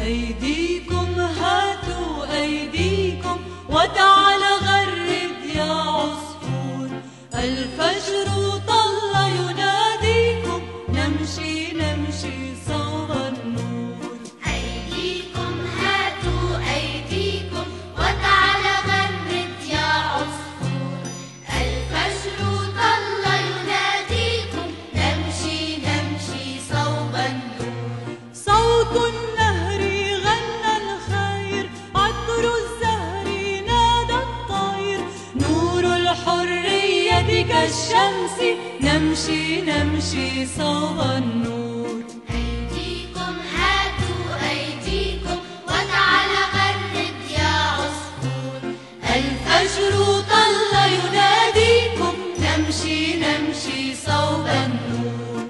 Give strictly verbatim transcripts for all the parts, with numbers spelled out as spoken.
أيديكم هاتوا أيديكم وتعال غرد يا عصفور. الفجر طل يناديكم نمشي نمشي صوب النور. أيديكم هاتوا أيديكم وتعال غرد يا عصفور. الفجر طل يناديكم نمشي نمشي صوب النور. صوت النهر غنى الخير، عطر الزهر نادى الطير. نور الحرية كالشمس نمشي نمشي صوب النور. أيديكم هاتوا أيديكم وتعال غرد يا عصفور. الفجر طل يناديكم نمشي نمشي صوب النور.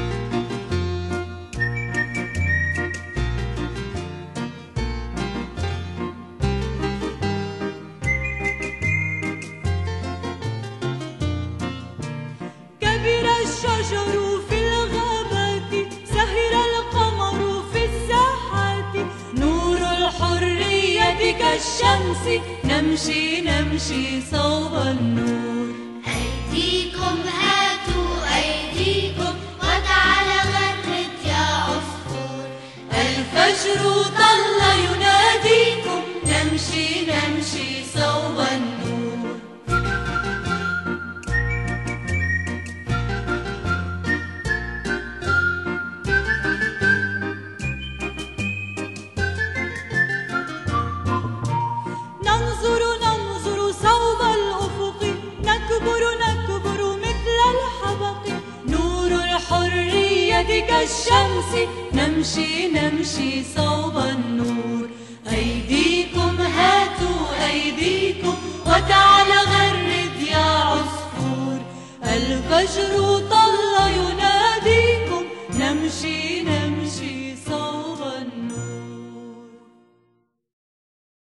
كبر الشجر في الغابات، سهر القمر في الساحات. نور الحرية كالشمس نمشي نمشي صوب النور. أيديكم هاتوا أيديكم وتعال غرد يا عصفور. الفجر طل يناديكم نمشي نمشي صوب النور. ننظر ننظر صوب الأفق، نكبر نكبر مثل الحبق. نور الحرية كالشمس نمشي نمشي صوب النور. أيديكم هاتوا أيديكم وتعال غرد يا عصفور. الفجر